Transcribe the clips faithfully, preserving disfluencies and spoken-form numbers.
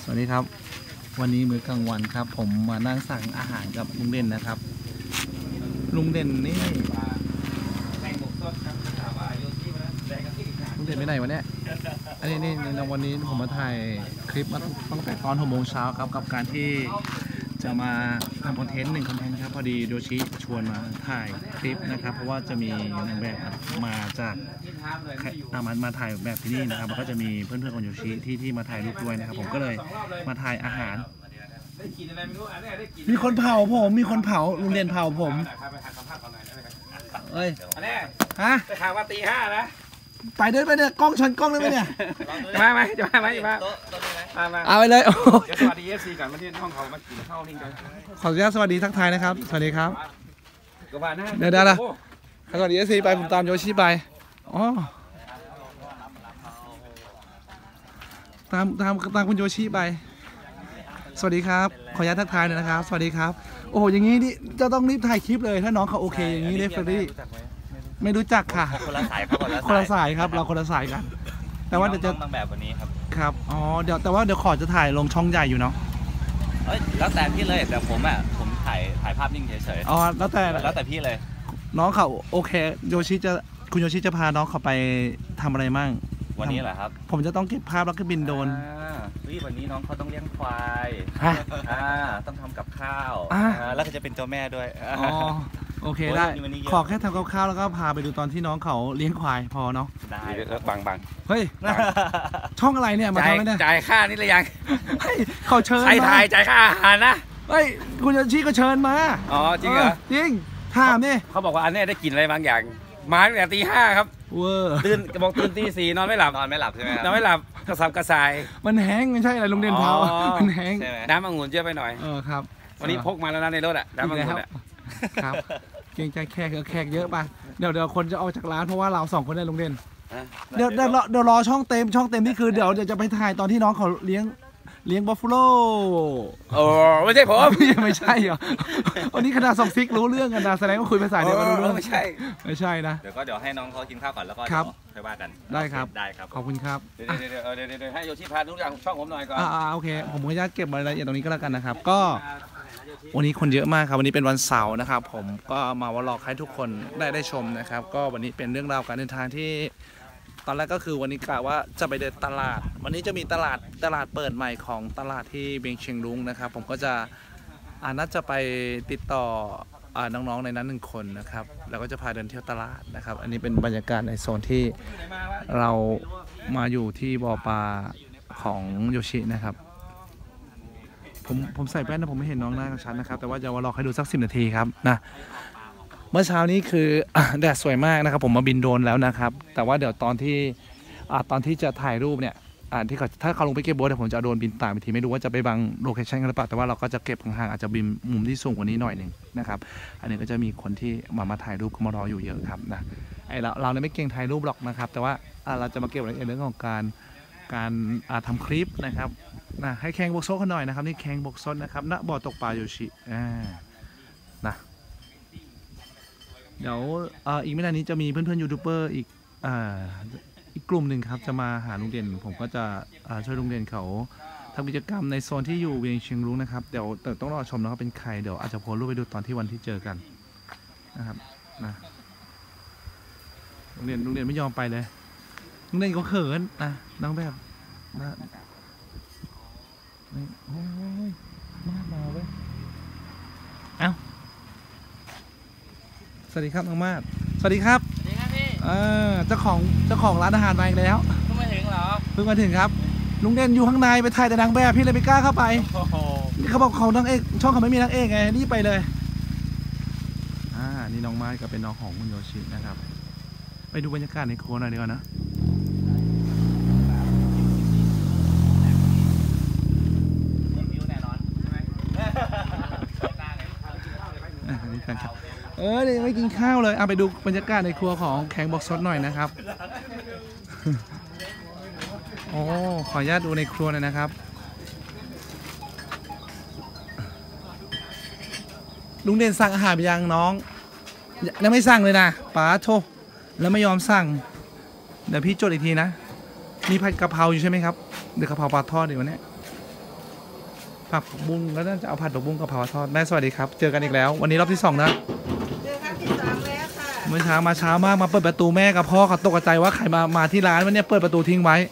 สวัสดีครับวันนี้มื้อกลางวันครับผมมานั่งสั่งอาหารกับลุงเด่นนะครับลุงเด่นนี่ลุงเด่นไปไหนวะเนี่ยอันนี้นี่ในวันนี้ผมมาถ่ายคลิปมาตั้งแต่ตอนหกโมงเช้าครับกับการที่จะมาทำคอนเทนต์หนึ่งคอนเทนต์ครับพอดีโยชิชวนมาถ่ายคลิปนะครับเพราะว่าจะมีนางแบบมาจากอามันมาถ่ายแบบที่นี่นะครับแล้วก็จะมีเพื่อนๆของโยชิที่ที่มาถ่ายรูปด้วยนะครับผมก็เลยมาถ่ายอาหารมีคนเผาผมมีคนเผาลุงเด่นเผาผมเอ้ยฮะจะข่าวว่าตีห้านะไปเดินไปเนี่ยกล้องชันกล้องได้ไหมเนี่ยจะมาไหมจะมาไหมจะมามาเอาไปเลยเดี๋ยวสวัสดีเอฟซีก่อนมาที่ห้องเขามากินข้าวนิ่งกันขออนุญาตสวัสดีทักทายนะครับสวัสดีครับเดี๋ยวได้ละสวัสดีเอฟซีไปผมตามโยชิไปอ๋อตามตามตามคุณโยชิไปสวัสดีครับขออนุญาตทักทายหน่อยนะครับสวัสดีครับโอ้โหอย่างนี้นี่จะต้องรีบถ่ายคลิปเลยถ้าน้องเขาโอเคอย่างนี้เรฟเฟอรี่ไม่รู้จักค่ะคนละสายครับคนละสายครับเราคนละสายกันแต่ว่าเดี๋ยวจะตั้งแบบวันนี้ครับครับอ๋อเดี๋ยวแต่ว่าเดี๋ยวขอจะถ่ายลงช่องใหญ่อยู่เนาะเอ้ยแล้วแต่พี่เลยแต่ผมอ่ะผมถ่ายถ่ายภาพนิ่งเฉยๆอ๋อแล้วแต่แล้วแต่พี่เลยน้องเขาโอเคโยชิจะคุณโยชิจะพาน้องเขาไปทำอะไรมั่งวันนี้เหรอครับผมจะต้องเก็บภาพแล้วก็บินโดรนวิวันนี้น้องเขาต้องเลี้ยงควายอ่าต้องทำกับข้าวแล้วก็จะเป็นตัวแม่ด้วยอ๋อโอเคได้ขอแค่ทำกับข้าวแล้วก็พาไปดูตอนที่น้องเขาเลี้ยงควายพอเนาะได้บังบังเฮ้ยช่องอะไรเนี่ยมาทำไมเนี่ยจ่ายค่านี่หรือยังเขาเชิญใครถ่ายจ่ายค่าอาหารนะเฮ้ยคุณโยชิก็เชิญมาอ๋อจริงเหรอจริงถามนี่เขาบอกว่าอันนี้ได้กินอะไรบางอย่างมาตั้งแต่ตีห้าครับเวอร์ตื่นบอกตื่นตีสี่นอนไม่หลับนอนไม่หลับใช่ไหมนอนไม่หลับกระสับกระส่ายมันแห้งไม่ใช่อะไรลุงเด่นเผามันแห้งน้ำองุ่นเยอะไปหน่อยเออครับวันนี้พกมาแล้วนะในรถอ่ะน้ำองุ่นอ่ะครับเกรงใจแขกแขกเยอะไปเดี๋ยวเดี๋ยวคนจะออกจากร้านเพราะว่าเราสองคนได้ลุงเด่นเดี๋ยวเดี๋ยวเดี๋ยวรอช่องเต็มช่องเต็มนี่คือเดี๋ยวเดี๋ยวจะไปถ่ายตอนที่น้องเขาเลี้ยงเลี้ยงบัฟฟาโลโอ้ไม่ใช่ผมไม่ใช่เหรอวันนี้ขนาดสองซิกรู้เรื่องกันนะแสดงว่าคุยภาษาเดียวกันรู้เรื่องไม่ใช่ไม่ใช่นะเดี๋ยวก็เดี๋ยวให้น้องเขากินข้าวก่อนแล้วก็ค่อยว่ากันได้ครับได้ครับขอบคุณครับเดี๋ยวเดี๋ยวเดี๋ยวเดี๋ยวให้โยชิพาทุกอย่างช่องผมหน่อยก่อนอ่าโอเคผมขออนุญาตเก็บรายละเอียดตรงนี้ก็แล้วกันนะครับก็วันนี้คนเยอะมากครับวันนี้เป็นวันเสาร์นะครับผมก็มาวอลล์ให้ทุกคนได้ได้ชมนะครับก็วันนี้เป็นเรื่องราวการเดินทางที่ตอนแรกก็คือวันนี้กะว่าจะไปเดินตลาดวันนี้จะมีตลาดตลาดเปิดใหม่ของตลาดที่เบียงเชียงรุ้งนะครับผมก็จะอ่าน่าจะไปติดต่ออ่าน้องๆในนั้นหนึ่งคนนะครับแล้วก็จะพาเดินเที่ยวตลาดนะครับอันนี้เป็นบรรยากาศในโซนที่เรามาอยู่ที่บ่อปลาของโยชินะครับผมผมใส่แว่นนะผมไม่เห็นน้องหน้าชัดนะครับแต่ว่าจะรอให้ดูสักสิบนาทีครับนะเมื่อเช้านี้คือแดดสวยมากนะครับผมมาบินโดรนแล้วนะครับแต่ว่าเดี๋ยวตอนที่ตอนที่จะถ่ายรูปเนี่ยที่เขาถ้าเขาลงไปเก็บโบสเดี๋ยวผมจะโดนบินตามไปทีไม่รู้ว่าจะไปบังโลเคชั่นกันหรือเปล่าแต่ว่าเราก็จะเก็บห่างๆอาจจะบินมุมที่สูงกว่านี้หน่อยหนึ่งนะครับอันนี้ก็จะมีคนที่มามาถ่ายรูปก็มารออยู่เยอะครับนะไอเราเราเนี่ยไม่เก่งถ่ายรูปหรอกนะครับแต่ว่าเราจะมาเก็บรายละเอียดเรื่องของการการทำคลิปนะครับนะให้แข่งบกโซกันหน่อยนะครับนี่แข่งบกโซนะครับณบ่อตกปลาโยชิอ่านะเดี๋ยวอีกไม่นานนี้จะมีเพื่อนๆยูทูบเบอร์อีกอ่าอีกกลุ่มหนึ่งครับจะมาหาลุงเด่นผมก็จะช่วยลุงเด่นเขาทำกิจกรรมในโซนที่อยู่เวียงเชียงรุ้งนะครับเดี๋ยวต้องรอชมนะครับเป็นใครเดี๋ยวอาจจะโพสต์รูปไปดูตอนที่วันที่เจอกันนะครับนะลุงเด่นลุงเด่นไม่ยอมไปเลยลุงเด่นก็เขินนะน้องแบบนะโอ้ยมามาเว้ยเอ้าสวัสดีครับน้องมาดสวัสดีครับสวัสดีครับพี่เออเจ้าของเจ้าของร้านอาหารมาอีกแล้วเพิ่งมาถึงเหรอเพิ่งมาถึงครับลุงเด่นอยู่ข้างในไปถ่ายแต่นางแบบพี่เลยไม่กล้าเข้าไปนี่เขาบอกเขานางเอกช่องเขาไม่มีนางเอกไงรีบไปเลยอ่านี่น้องมาดก็เป็นน้องของคุณโยชินะครับไปดูบรรยากาศในครัวหน่อยดีกว่านะเออเดี๋ยวไม่กินข้าวเลยเอาไปดูบรรยากาศในครัวของแข่งบ็อกซ์หน่อยนะครับโอ้ขออนุญาตดูในครัวหน่อยนะครับลุงเด่นสั่งอาหารไปยังน้องยังไม่สั่งเลยนะป๋าโทแล้วไม่ยอมสั่งเดี๋ยวพี่จดอีกทีนะมีผัดกะเพราอยู่ใช่ไหมครับเดี๋ยวกะเพราปลาทอดเดี๋ยววันนี้ผักบุ้งแล้วน่าจะเอาผัดผักบุ้งกับเผาทอดแม่สวัสดีครับเจอกันอีกแล้ววันนี้รอบที่สองนะเจอครั้งที่สามแล้วค่ะเมื่อเช้ามาเช้ามากมาเปิดประตูแม่กับพ่อเขาตกใจว่าใครมามาที่ร้านวันนี้เปิดประตูทิ้งไว้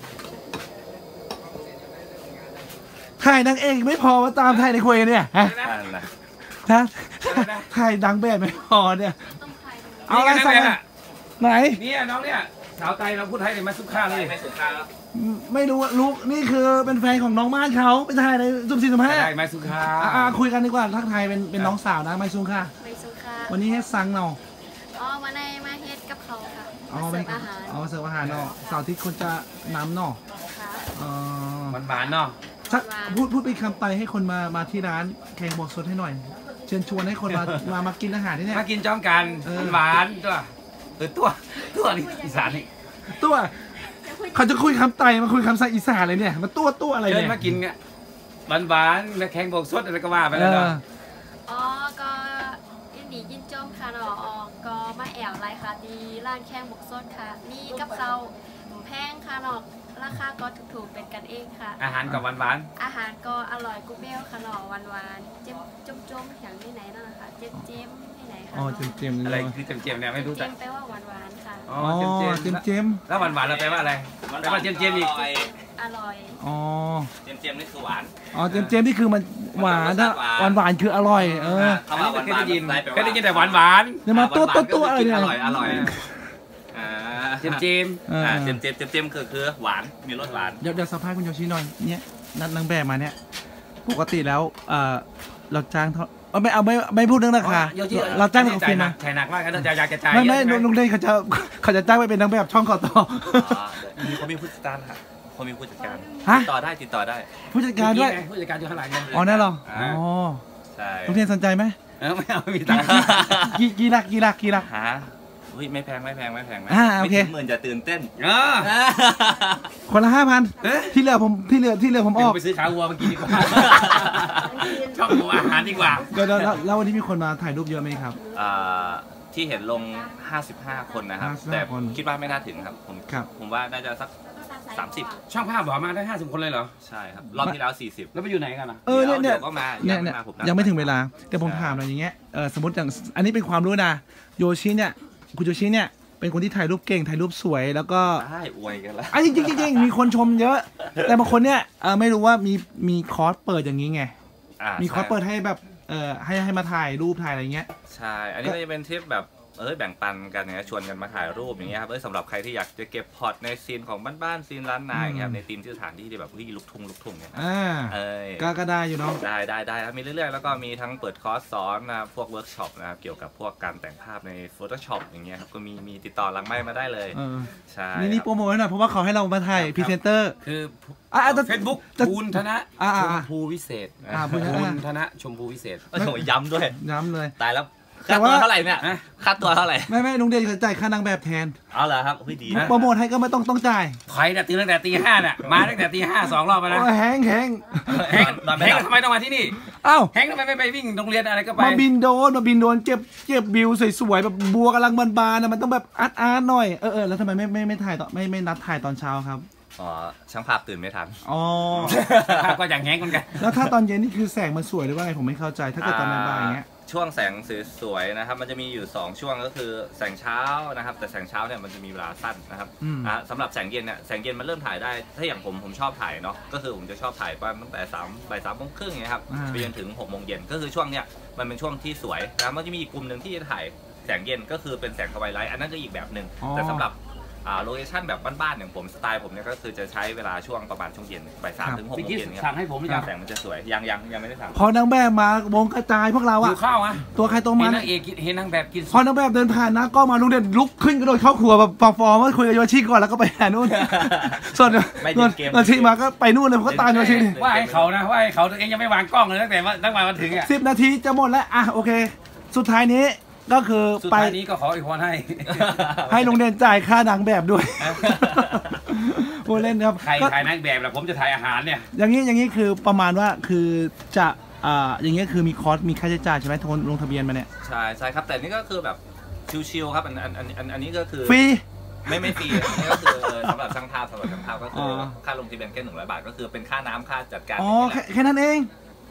ถ่ายนางเอกไม่พอมาตามถ่ายในคุยเนี่ยฮะนะถ่ายดังแบบไม่พอเนี่ยเอาอะไรใส่ไหนเนี่ยน้องเนี่ยสาวไทยเราพูดไทยเลยมาสุขาเลยไม่สุขาแล้วไม่รู้ลูกนี่คือเป็นแฟนของน้องม่านเขาไปถ่ายในซุ่มสี่ซุ่มห้าใช่ไม่สุขาอ่าคุยกันดีกว่าทักทายเป็นเป็นน้องสาวนะไม่ซุ่มค่ะไม่ซุ่มค่ะวันนี้เฮ็ดซังเนาะอ๋อมาในมาเฮ็ดกับเขาค่ะอ๋อเสิร์ฟอาหารอ๋อเสิร์ฟอาหารเนาะสาวที่คนจะน้ำเนาะค่ะอ๋อหวานๆเนาะพูดพูดเป็นคำไปให้คนมามาที่ร้านแข่งบอกสดให้หน่อยเชิญชวนให้คนมามามากินอาหารที่นี่มากินจ้องกันหวานตัวเออตัวตัวนี่อีสานนี่ตัวเขาจะคุยคำไตมาคุยคำไซอีสานเลยเนี่ยมาตัวตัวอะไรเนี่ยมากินเนี่ยหวานๆมาแข่งบอกสดอะไรก็ว่าไปแล้วเนาะอ๋อก็ยินดียินจมค่ะเนาะอ๋อก็มาแอวไรค่ะดีร้านแข่งบอกสดค่ะนี่กับเราแพงค่ะเนาะราคาก็ถูกๆเป็นกันเองค่ะอาหารกับหวานๆอาหารก็อร่อยกุ๊บเบลค่ะเนาะหวานๆเจ็มจมๆอย่างที่ไหนนั่นแหละค่ะเจ็มเจ็มที่ไหนค่ะอ๋อเจ็มเจ็มอะไรคือเจ็มเจ็มเนี่ยไม่รู้จักเจ็มแปลว่าหวานๆค่ะอ๋อเจ็มเจ็มเจ็มแล้วหวานๆเราแปลว่าอะไรแปลว่าเจ็มเจ็มอีกอร่อยอ๋อเจ็มเจ็มนี่คือหวานอ๋อเจ็มเจ็มนี่คือมันหวานนะหวานหวานคืออร่อยเออคำว่าหวานได้ยินแค่ได้ยินแต่หวานหวานเนี่ยมาตัวตัวตัวอะไรเนี่ยอร่อยอร่อยเจมเจมเจมเจมเจมเจมคือคือหวานมีรสหวานเดี๋ยวเดี๋ยวสัมภาษณ์คุณโยชิหน่อยเนี่ยนัดนางแบบมาเนี่ยปกติแล้วเออเราจ้างเท่าไม่เอาไม่ไม่พูดเรื่องราคาเราจ้างเป็นฟินนะใช่หนักมากก็จะอยากจะจ่ายไม่ไม่ลุงเด่นเขาจะเขาจะจ้างไปเป็นนางแบบช่องข่าวต่อเขามีผู้จัดการค่ะเขามีผู้จัดการฮะติดต่อได้ติดต่อได้ผู้จัดการด้วยผู้จัดการอยู่ข้างหลังอ๋อแน่หรออ๋อใช่ลุงเด่นสนใจไหมเออไม่เอาไม่ตังค์กี่กี่ลักกี่ลักกี่ลักฮะอุ้ยไม่แพงไม่แพงไม่แพงอ่าโอเคหมื่นจะตื่นเต้นคนละห้าพันที่เหลือผมที่เหลือที่เหลือผมออกไปซื้อขาวัวมากินดีกว่าชอบดูอาหารดีกว่าเดี๋ยวแล้ววันนี้มีคนมาถ่ายรูปเยอะไหมครับที่เห็นลงห้าสิบห้าคนนะครับแต่คิดว่าไม่น่าถึงครับผมผมว่าน่าจะสักสามสิบช่างภาพบอกมาได้ห้าสิบคนเลยเหรอใช่ครับรอบที่แล้วสี่สิบแล้วไปอยู่ไหนกันนะเออเนี่ยเนี่ยก็มาเนี่ยยังไม่ถึงเวลาเดี๋ยวผมถามอะไรอย่างเงี้ยเออสมมติอย่างอันนี้เป็นความรู้นะโยชิเนี่ยคุณโยชิเนี่ยเป็นคนที่ถ่ายรูปเก่งถ่ายรูปสวยแล้วก็ใช่อวยกันแล้วอ่ะจริงจริงจริงมีคนชมเยอะแต่บางคนเนี่ยเออไม่รู้ว่ามีมีคอร์สเปิดอย่างนี้ไงมีคอร์สเปิดให้แบบเออให้ให้มาถ่ายรูปถ่ายอะไรเงี้ยใช่อันนี้ก็จะเป็นทริปแบบเออแบ่งปันกันเนี่ยชวนกันมาถ่ายรูปอย่างเงี้ยครับเออสำหรับใครที่อยากจะเก็บพอร์ตในซีนของบ้านๆซีนร้านนาอย่างเงี้ยในธีมที่สถานที่ที่แบบวิ่งลุกทุ่งลุกทุ่งเนี่ยอ่าเออก็ก็ได้อยู่เนาะได้ได้ได้ครับมีเรื่อยๆแล้วก็มีทั้งเปิดคอร์สสอนนะพวกเวิร์กช็อปนะครับเกี่ยวกับพวกการแต่งภาพใน Photoshop อย่างเงี้ยครับก็มีมีติดต่อหลังไมค์มาได้เลยใช่นี่นี่โปรโมทหน่อยเพราะว่าเขาให้เรามาถ่ายพรีเซนเตอร์คืออ่าเฟซบุ๊กภูนธนะชมพูวิเศษภูนธนะชมพูวิเศษโอ้โหย้ำด้วยย้ำเลยตายแล้วค่าตัวเท่าไหร่เนี่ยค่าตัวเท่าไหร่ไม่ไม่ลุงเดชจ่ายค่านางแบบแทนเอาเหรอครับพี่ดีโปรโมทให้ก็ไม่ต้องต้องจ่ายใครเนี่ยตื่นตั้งแต่ตีห้าเนี่ยมาตั้งแต่ตีห้าสองรอบแล้วนะแห้งแห้งแห้งแห้งทำไมต้องมาที่นี่อ้าวแห้งทำไมไม่ไปวิ่งโรงเรียนอะไรก็ไปมาบินโดนมาบินโดนเจ็บเจ็บบิวสวยๆแบบบัวกำลังบานๆนะมันต้องแบบอาร์ตอาร์ตหน่อยเออเออแล้วทำไมไม่ไม่ไม่ถ่ายต่อไม่ไม่นัดถ่ายตอนเช้าครับอ๋อช่างภาพตื่นไม่ทันอ๋อก็อย่างแห้งกันแล้วถ้าตอนเย็นนี่คือแสงมันสวยหรือว่าไงผมไม่เข้าใจถ้าเกิดตอนบ่ายอย่างเงี้ยช่วงแสงสวยๆนะครับมันจะมีอยู่สองช่วงก็คือแสงเช้านะครับแต่แสงเช้าเนี่ยมันจะมีเวลาสั้นนะครับสำหรับแสงเย็นเนี่ยแสงเย็นมันเริ่มถ่ายได้ถ้าอย่างผมผมชอบถ่ายเนาะก็คือผมจะชอบถ่ายประมาณตั้งแต่สามบ่ายสามโมงครึ่งนะครับไปจนถึงหกโมงเย็นก็คือช่วงเนี้ยมันเป็นช่วงที่สวยนะมันจะมีอีกกลุ่มหนึ่งที่จะถ่ายแสงเย็นก็คือเป็นแสงทวายไลท์อันนั้นก็อีกแบบหนึ่งแต่สำหรับโลเคชั่นแบบบ้านๆอย่างผมสไตล์ผมเนี่ยก็คือจะใช้เวลาช่วงประมาณช่วงเย็นบ่ายสามถึงหกโมงเย็นครับสั่งให้ผมแสงมันจะสวยยังยังยังไม่ได้สั่งพอนางแบบมาวงกระจายพวกเราอะข้าวอะตัวใครตัวมันนางเอกเห็นนางแบบกินพอนางแบบเดินผ่านนะก็มาลุงเด่นลุกขึ้นกระโดดเข้าครัวแบบฟอร์มว่าคุยกับโยชิก่อนแล้วก็ไปหานู่นส่วนโยชิมาก็ไปนู่นเลยผมก็ตามโยชิว่าให้เขานะว่าให้เขาตัวเองยังไม่วางกล้องเลยตั้งแต่ตั้งแต่มาถึงอะสิบนาทีจะหมดแล้วอ่ะโอเคสุดท้ายนี้ก็คือไปนี้ก็ขออีกคนให้ให้ลุงเด่นจ่ายค่านางแบบด้วยพูดเล่นครับใครถ่ายนางแบบแล้วผมจะถ่ายอาหารเนี่ยอย่างนี้อย่างนี้คือประมาณว่าคือจะอ่าอย่างนี้คือมีคอร์สมีค่าใช้จ่ายใช่ไหมทุนลงทะเบียนมาเนี่ยใช่ใช่ครับแต่นี่ก็คือแบบชิวๆครับอันอันอันอันนี้ก็คือฟรีไม่ไม่ฟรีนี่ก็คือสำหรับช่างภาพสำหรับช่างภาพก็คือค่าลงทะเบียนแค่หนึ่งร้อยบาทก็คือเป็นค่าน้ำค่าจัดการอ๋อแค่นั้นเอง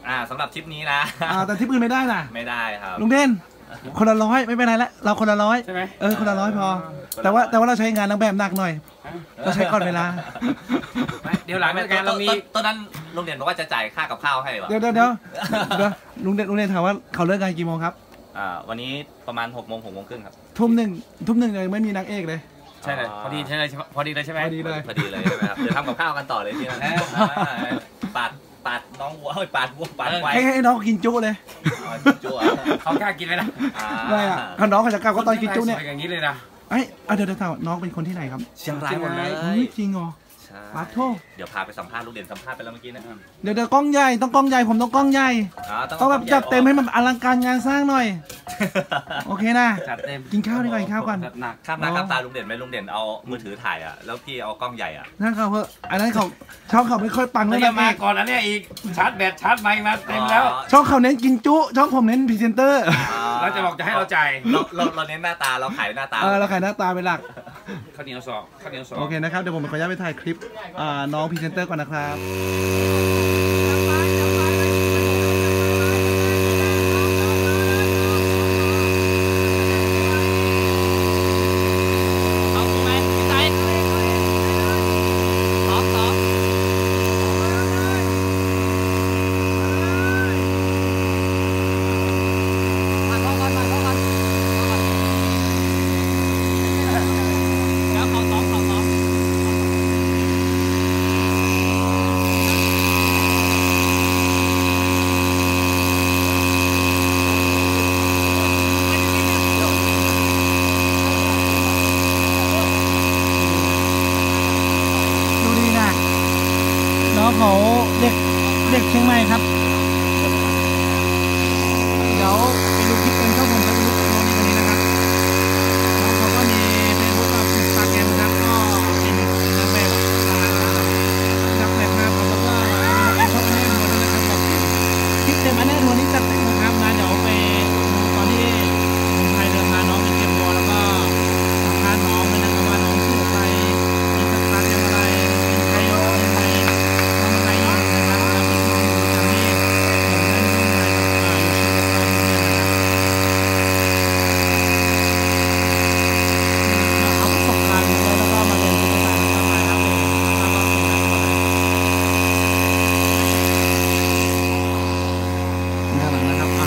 อ่าสำหรับทริปนี้นะอ่าแต่ทริปอื่นไม่ได้น่ะไม่ได้ครับลุงเด่นคนละร้อยไม่เป็นไรแล้วเราคนละร้อยใช่ไหมเออคนละร้อยพอ แต่ว่าแต่ว่าเราใช้งานนางแบบหนักหน่อย เราใช้ก่อนเวลาเดี๋ยวหลังรายการเรามีตอนนั้นลุงเด่นบอกว่าจะจ่ายค่ากับข้าวให้วะเดี๋ยวเดี๋ยวเดี๋ยวเดี๋ยวลุงเด่นลุงเด่นถามว่าเขาเลิกงานกี่โมงครับอ่าวันนี้ประมาณหกโมงหกโมงครึ่งครับทุ่มหนึ่งทุ่มหนึ่งยังไม่มีนางเอกเลยใช่เลยพอดีใช่เลยพอดีเลยใช่ไหมพอดีเลยพอดีเลยใช่ไหมครับเดี๋ยวทำกับข้าวกันต่อเลยทีนั้นปาดปาดน้องวัวเฮ้ยปาดวัวปาดควายให้ให้น้องกินจุเลยจั่วเขากล้ากินไหมล่ะได้อะเขาน้องเขาจะกลับก็ตอนกินจุเนี่ยอย่างนี้เลยนะเอ้ยเอาเดี๋ยวเดี๋ยวถามน้องเป็นคนที่ไหนครับเชียงรายหมดเลยเฮ้ยจริงเหรอใช่ปาดโทษเดี๋ยวพาไปสัมภาษณ์ลุงเด่นสัมภาษณ์ไปแล้วเมื่อกี้นะเดี๋ยวเดี๋ยวกล้องใหญ่ต้องกล้องใหญ่ผมต้องกล้องใหญ่าต้องแบบจัดเต็มให้มันอลังการงานสร้างหน่อย โอเคนะจัดเต็มกินข้าวดีกว่ากินข้าวก่อนจัดหนักข้ามหน้าข้ามตาลุงเด่นไหมลุงเด่นเอามือถือถ่ายอ่ะแล้วพี่เอากล้องใหญ่อ่ะนั่นเขาเพื่ออันนั้นเขาช่องเขาไม่ค่อยปังแล้เรื่วองจะนางมาเอกก่อนอันเนี้ยอีกชาร์จแบตชาร์จไมค์มาเต็มแล้วช่องเขาเน้นกินจุช่องผมเน้นพรีเซนเตอร์เราจะบอกจะให้เราจ่ายเราเราเราเน้นหน้าตาเราขายหน้าตาเออเราขายหน้าตาเป็นหลักข้าวเหนียวสองข้าวเหนียวสองโอเคนะครับ เดี๋ยวผมขออนุญาตไปถ่ายคลิปอ่าน้องพรีเซนเตอร์ก่อนนะครับ ดูดีนะน้องเขาเด็กเด็กเชียงใหม่ครับ เดี๋ยวไปดูคลิปเป็นช่องผมจะไปดูน้องคนนี้นะครับน้องเขาก็มีเฟซบุ๊กกับอินสตาแกรมครับก็เป็นนักแบบนักแบบภาพครับแล้วก็เป็นช่องแม่ทัวร์ด้วยนะครับแบบคลิปเต็มอันแน่ทัวร์นี้จัดเต็มนะครับนะเดี๋ยวไปดูตอนที่ผมพายเรือพาน้องไปเก็บบัวแล้วก็สัมภาษณ์น้องด้วยนะครับว่าน้องชื่ออะไรมีสตาร์ทอะไรเป็นใครยังไงทำอะไรอยู่นะครับแล้วเป็นน้องอยู่ทางนี้ผมได้ร่วมงานกับอ่ายูทูบแล้วก็เพื่อนๆนะครับเอาประสบการณ์แล้วแล้วก็มาเรียนรู้กันแล้วก็มาครับผมแล้วก็ส่งให้เขาหน้าหลังนะครับอ่ะ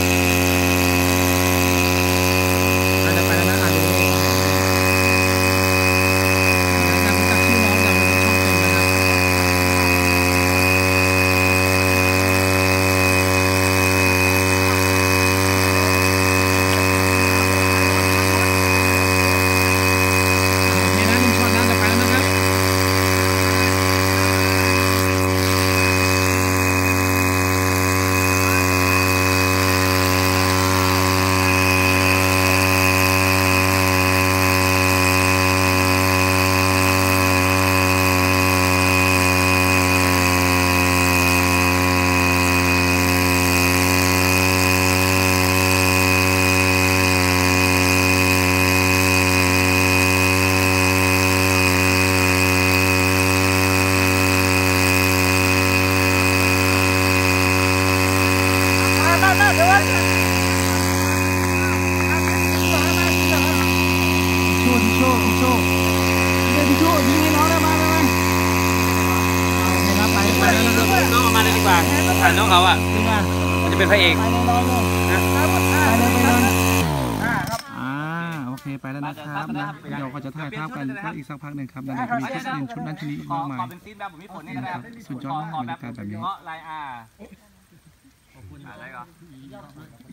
อาจจะไปแล้วนะอ่ะดูการรู้จักชื่อน้องเราเป็นช่องเต็มนะครับโอเคนะหนึ่งช็อตนะจะไปแล้วนะครับทิชชู่ทิชชู่ทิชชู่เดี๋ยวทิชชู่ยิงให้น้องได้มาได้ไหมโอเคครับไปไปแล้วนะครับน้องออกมาเลยดีกว่าถ่ายน้องเขาอ่ะดีป่ะมันจะเป็นพระเอกไปเลยน้องเลยไปเลยไปเลยอ่าโอเคไปแล้วนะครับนะเดี๋ยวก็จะถ่ายภาพกันก็อีกสักพักหนึ่งครับแล้วเดี๋ยวจะมีเทสเนชุดนั้นชุดนี้อีกมากมายเป็นซีนแบบผมมีผลนี่ก็ได้นะครับสุดยอดมากบรรยากาศแบบนี้เงาะลายอาขอบคุณอะไรก็